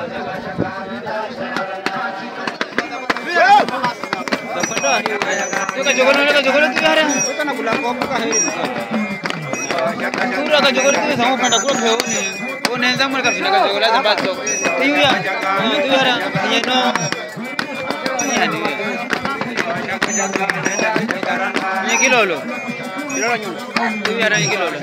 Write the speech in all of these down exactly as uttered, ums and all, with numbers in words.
Juga jogoran juga jogoran tu ada. Bukan aku lakukan apa kah ini? Pura ka jogoran tu sama pada pura kau ni. Oh nenza mereka sini ka jogoran tempat tu. Tiu ya. Tu ada. Ini no. Ini ada. Ini kilo lo. Kilo lagi. Tu ada ini kilo lo.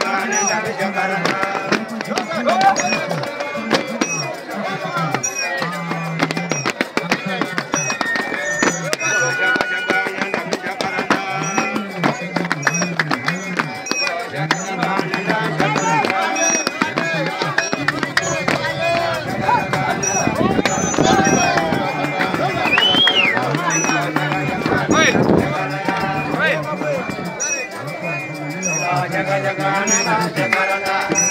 Jaga-jaga, jaga-jaga.